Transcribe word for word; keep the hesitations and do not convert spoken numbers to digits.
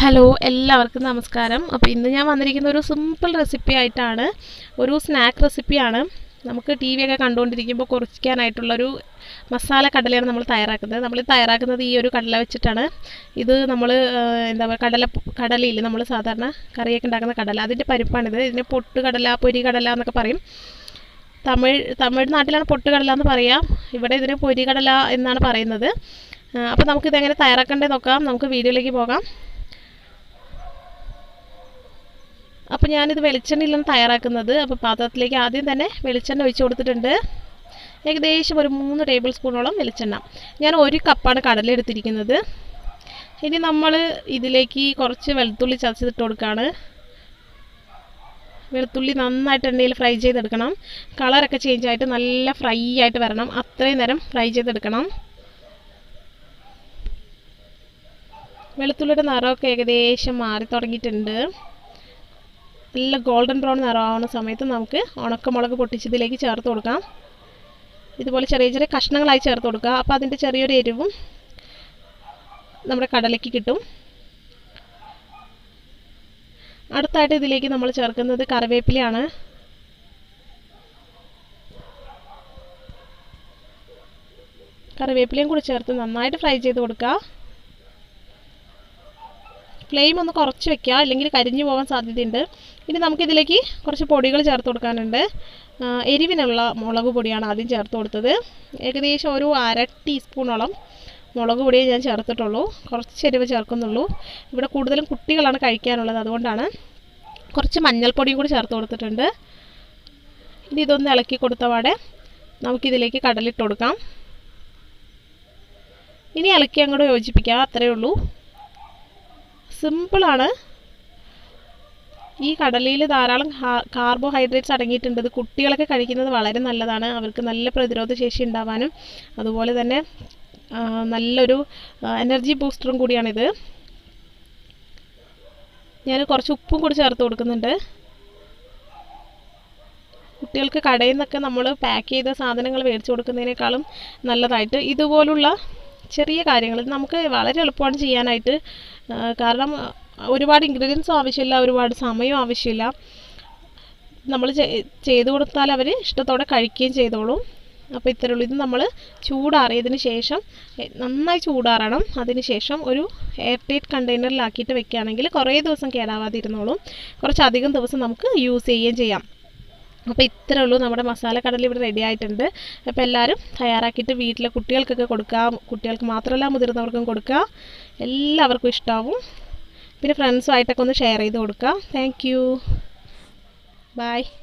Hello എല്ലാവർക്കും നമസ്കാരം. അപ്പോൾ ഇന്ന് ഞാൻ വന്നിരിക്കുന്ന ഒരു സിമ്പിൾ റെസിപ്പി ആയിട്ടാണ്. ഒരു സ്നാക്ക് റെസിപ്പിയാണ്. നമുക്ക് ടി വി ഒക്കെ കണ്ടുകൊണ്ടിരിക്കുമ്പോൾ കുറയ്ക്കാനായിട്ടുള്ളൊരു മസാല കടലയാണ് നമ്മൾ തയ്യാറാക്കുന്നത്. നമ്മൾ തയ്യാറാക്കുന്നത് ഈ ഒരു കടല വെച്ചിട്ടാണ്. ഇത് നമ്മൾ എന്താ പറയുക കടല കടലയിൽ നമ്മൾ സാധാരണ കറിയൊക്കെ ഉണ്ടാക്കുന്ന കടല, അതിൻ്റെ പരിപ്പാണിത്. ഇതിന് പൊട്ട് കടല, പൊരി കടല എന്നൊക്കെ പറയും. തമിഴ് തമിഴ്നാട്ടിലാണ് പൊട്ട് കടല എന്ന് പറയാം. ഇവിടെ ഇതിന് പൊരി കടല എന്നാണ് പറയുന്നത്. അപ്പോൾ നമുക്കിതെങ്ങനെ തയ്യാറാക്കേണ്ടത് നോക്കാം. നമുക്ക് വീഡിയോയിലേക്ക് പോകാം. അപ്പോൾ ഞാനിത് വെളിച്ചെണ്ണയിലാണ് തയ്യാറാക്കുന്നത്. അപ്പോൾ പാത്രത്തിലേക്ക് ആദ്യം തന്നെ വെളിച്ചെണ്ണ ഒഴിച്ച് കൊടുത്തിട്ടുണ്ട്. ഏകദേശം ഒരു മൂന്ന് ടേബിൾ സ്പൂണോളം വെളിച്ചെണ്ണ. ഞാൻ ഒരു കപ്പാണ് കടല എടുത്തിരിക്കുന്നത്. ഇനി നമ്മൾ ഇതിലേക്ക് കുറച്ച് വെളുത്തുള്ളി ചതച്ചിട്ട് കൊടുക്കുകയാണ്. വെളുത്തുള്ളി നന്നായിട്ട് എണ്ണയിൽ ഫ്രൈ ചെയ്തെടുക്കണം. കളറൊക്കെ ചേഞ്ച് ആയിട്ട് നല്ല ഫ്രൈ ആയിട്ട് വരണം. അത്രയും നേരം ഫ്രൈ ചെയ്തെടുക്കണം. വെളുത്തുള്ളിയുടെ നിറമൊക്കെ ഏകദേശം മാറി തുടങ്ങിയിട്ടുണ്ട്. നല്ല ഗോൾഡൻ ബ്രൗൺ നിറമാവുന്ന സമയത്ത് നമുക്ക് ഉണക്കമുളക് പൊട്ടിച്ചതിലേക്ക് ചേർത്ത് കൊടുക്കാം. ഇതുപോലെ ചെറിയ ചെറിയ കഷ്ണങ്ങളായി ചേർത്ത് കൊടുക്കുക. അപ്പോൾ അതിൻ്റെ ചെറിയൊരു എരിവും നമ്മുടെ കടലയ്ക്ക് കിട്ടും. അടുത്തായിട്ട് ഇതിലേക്ക് നമ്മൾ ചേർക്കുന്നത് കറിവേപ്പിലയാണ്. കറിവേപ്പിലയും കൂടി ചേർത്ത് നന്നായിട്ട് ഫ്രൈ ചെയ്ത് കൊടുക്കുക. ഫ്ലെയിം ഒന്ന് കുറച്ച് വെക്കുക, അല്ലെങ്കിൽ കരിഞ്ഞു പോകാൻ സാധ്യതയുണ്ട്. ഇനി നമുക്കിതിലേക്ക് കുറച്ച് പൊടികൾ ചേർത്ത് കൊടുക്കാനുണ്ട്. എരിവിനുള്ള മുളക് പൊടിയാണ് ആദ്യം ചേർത്ത് കൊടുത്തത്. ഏകദേശം ഒരു അര ടീസ്പൂണോളം മുളക് പൊടിയെ ഞാൻ ചേർത്തിട്ടുള്ളൂ. കുറച്ച് എരിവ് ചേർക്കുന്നുള്ളൂ. ഇവിടെ കൂടുതലും കുട്ടികളാണ് കഴിക്കാനുള്ളത്, അതുകൊണ്ടാണ്. കുറച്ച് മഞ്ഞൾപ്പൊടിയും കൂടി ചേർത്ത് കൊടുത്തിട്ടുണ്ട്. ഇനി ഇതൊന്ന് ഇളക്കി കൊടുത്തപാടെ നമുക്കിതിലേക്ക് കടലിട്ട് കൊടുക്കാം. ഇനി ഇളക്കി അങ്ങോട്ട് യോജിപ്പിക്കാം. അത്രയേ ഉള്ളൂ. സിമ്പിളാണ്. ഈ കടലയിൽ ധാരാളം കാർബോഹൈഡ്രേറ്റ്സ് അടങ്ങിയിട്ടുണ്ട്. ഇത് കുട്ടികളൊക്കെ കഴിക്കുന്നത് വളരെ നല്ലതാണ്. അവർക്ക് നല്ല പ്രതിരോധ ശേഷി ഉണ്ടാവാനും അതുപോലെ തന്നെ നല്ലൊരു എനർജി ബൂസ്റ്ററും കൂടിയാണിത്. ഞാൻ കുറച്ച് ഉപ്പും കൂടി ചേർത്ത് കൊടുക്കുന്നുണ്ട്. കുട്ടികൾക്ക് കടയിൽ നിന്നൊക്കെ നമ്മൾ പാക്ക് ചെയ്ത സാധനങ്ങൾ മേടിച്ച് കൊടുക്കുന്നതിനേക്കാളും നല്ലതായിട്ട് ഇതുപോലുള്ള ചെറിയ കാര്യങ്ങൾ നമുക്ക് വളരെ എളുപ്പമാണ് ചെയ്യാനായിട്ട്. കാരണം ഒരുപാട് ഇൻഗ്രീഡിയൻസും ആവശ്യമില്ല, ഒരുപാട് സമയവും ആവശ്യമില്ല. നമ്മൾ ചെയ്ത് കൊടുത്താൽ അവർ ഇഷ്ടത്തോടെ കഴിക്കുകയും ചെയ്തോളും. അപ്പോൾ ഇത്രയേ ഉള്ളൂ. ഇത് നമ്മൾ ചൂടാറിയതിന് ശേഷം നന്നായി ചൂടാറണം. അതിന് ശേഷം ഒരു എയർ ടൈറ്റ് കണ്ടെയ്നറിലാക്കിയിട്ട് വെക്കുകയാണെങ്കിൽ കുറേ ദിവസം കേടാവാതിരുന്നോളും. കുറച്ചധികം ദിവസം നമുക്ക് യൂസ് ചെയ്യുകയും ചെയ്യാം. അപ്പോൾ ഇത്രയേ ഉള്ളൂ. നമ്മുടെ മസാല കടല ഇവിടെ റെഡി ആയിട്ടുണ്ട്. അപ്പോൾ എല്ലാവരും തയ്യാറാക്കിയിട്ട് വീട്ടിലെ കുട്ടികൾക്കൊക്കെ കൊടുക്കുക. കുട്ടികൾക്ക് മാത്രമല്ല മുതിർന്നവർക്കും കൊടുക്കുക. എല്ലാവർക്കും ഇഷ്ടമാവും. പിന്നെ ഫ്രണ്ട്സുമായിട്ടൊക്കെ ഒന്ന് ഷെയർ ചെയ്ത് കൊടുക്കുക. Thank you. ബൈ.